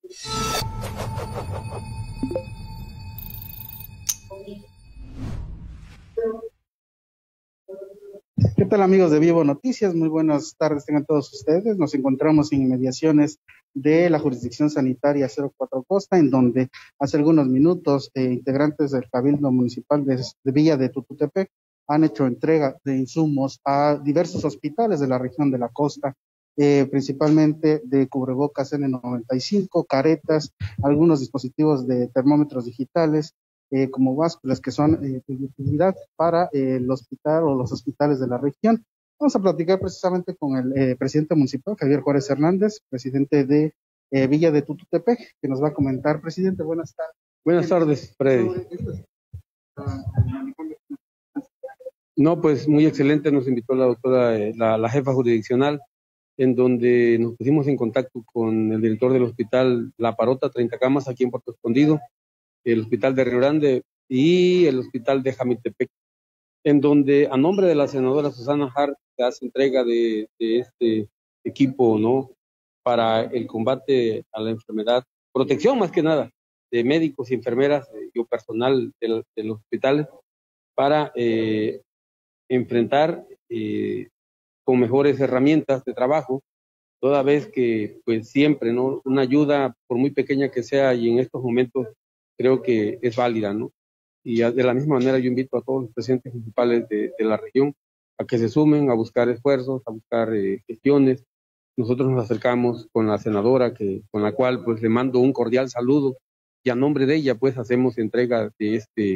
¿Qué tal, amigos de Vivo Noticias? Muy buenas tardes tengan todos ustedes. Nos encontramos en inmediaciones de la jurisdicción sanitaria 04 Costa, en donde hace algunos minutos integrantes del Cabildo Municipal de Villa de Tututepec han hecho entrega de insumos a diversos hospitales de la región de la costa, principalmente de cubrebocas N95, caretas, algunos dispositivos de termómetros digitales, como básculas que son de utilidad para el hospital o los hospitales de la región. Vamos a platicar precisamente con el presidente municipal, Javier Juárez Hernández, presidente de Villa de Tututepec, que nos va a comentar. Presidente, buenas tardes. Buenas tardes, Freddy. No, pues muy excelente, nos invitó la doctora, la jefa jurisdiccional, en donde nos pusimos en contacto con el director del hospital La Parota, 30 camas, aquí en Puerto Escondido, el hospital de Río Grande y el hospital de Jamitepec, en donde a nombre de la senadora Susana Hart se hace entrega de este equipo, ¿no?, para el combate a la enfermedad, protección más que nada de médicos y enfermeras y personal de los hospitales para enfrentar con mejores herramientas de trabajo, toda vez que pues siempre, ¿no?, una ayuda, por muy pequeña que sea, y en estos momentos creo que es válida, ¿no? Y de la misma manera yo invito a todos los presidentes municipales de la región a que se sumen, a buscar esfuerzos, a buscar gestiones. Nosotros nos acercamos con la senadora, con la cual pues le mando un cordial saludo, y a nombre de ella pues hacemos entrega de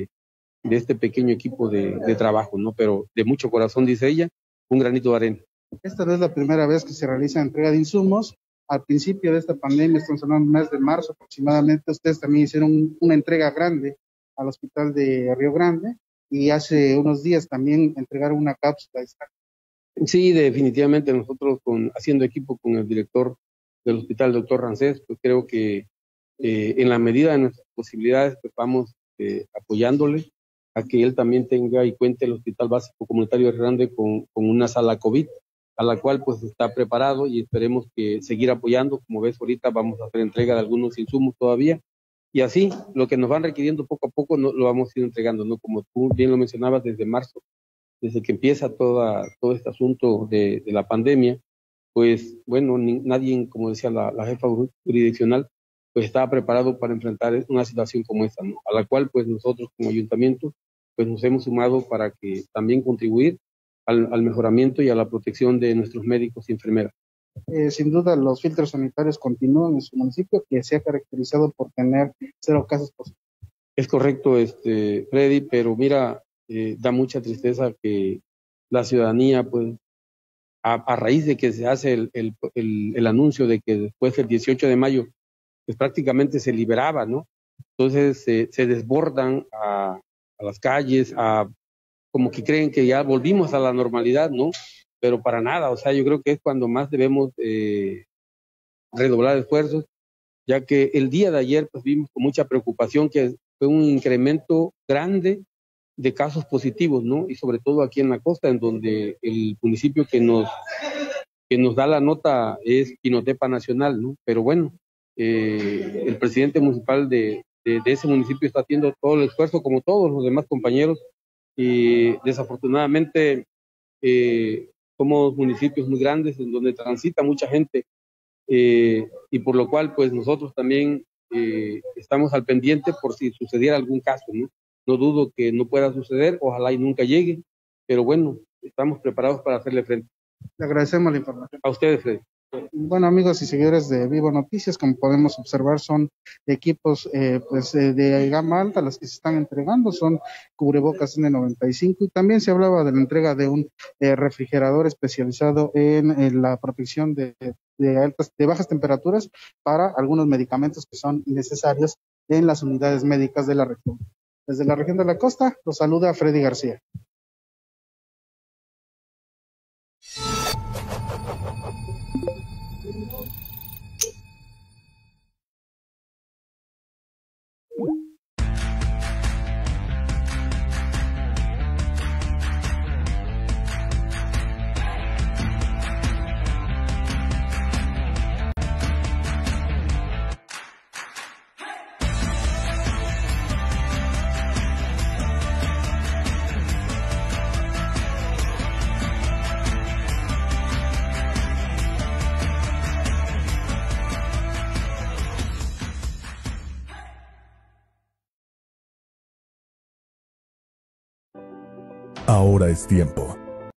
este pequeño equipo de trabajo, ¿no? Pero de mucho corazón, dice ella, un granito de arena. Esta no es la primera vez que se realiza entrega de insumos. Al principio de esta pandemia, estamos hablando del mes de marzo aproximadamente, ustedes también hicieron una entrega grande al hospital de Río Grande, y hace unos días también entregaron una cápsula. Sí, definitivamente nosotros haciendo equipo con el director del hospital, el doctor Rancés, pues creo que en la medida de nuestras posibilidades pues vamos apoyándole a que él también tenga y cuente el Hospital Básico Comunitario de Río Grande con una sala COVID, a la cual pues está preparado, y esperemos que seguir apoyando. Como ves, ahorita vamos a hacer entrega de algunos insumos todavía, y así lo que nos van requiriendo poco a poco lo vamos a ir entregando, ¿no? Como tú bien lo mencionabas, desde marzo, desde que empieza todo este asunto de la pandemia, pues bueno, nadie, como decía la jefa jurisdiccional, pues estaba preparado para enfrentar una situación como esta, ¿no?, a la cual pues nosotros como ayuntamiento pues nos hemos sumado para que también contribuir al mejoramiento y a la protección de nuestros médicos y enfermeras. Sin duda los filtros sanitarios continúan en su municipio, que se ha caracterizado por tener 0 casos positivos. Es correcto, Freddy, pero mira, da mucha tristeza que la ciudadanía, pues, a raíz de que se hace el anuncio de que después del 18 de mayo, pues prácticamente se liberaba, ¿no? Entonces se desbordan a las calles, como que creen que ya volvimos a la normalidad, ¿no? Pero para nada, o sea, yo creo que es cuando más debemos redoblar esfuerzos, ya que el día de ayer pues vimos con mucha preocupación que fue un incremento grande de casos positivos, ¿no? Y sobre todo aquí en la costa, en donde el municipio que nos da la nota es Pinotepa Nacional, ¿no? Pero bueno, el presidente municipal de ese municipio está haciendo todo el esfuerzo, como todos los demás compañeros, y desafortunadamente somos municipios muy grandes en donde transita mucha gente, y por lo cual pues nosotros también estamos al pendiente por si sucediera algún caso, ¿no? No dudo que no pueda suceder, ojalá y nunca llegue, pero bueno, estamos preparados para hacerle frente. Le agradecemos la información. A ustedes, Freddy. Bueno, amigos y seguidores de Vivo Noticias, como podemos observar, son equipos de gama alta los que se están entregando, son cubrebocas N95, y también se hablaba de la entrega de un refrigerador especializado en la protección de bajas temperaturas para algunos medicamentos que son necesarios en las unidades médicas de la región. Desde la región de la costa, los saluda Freddy García. Ahora es tiempo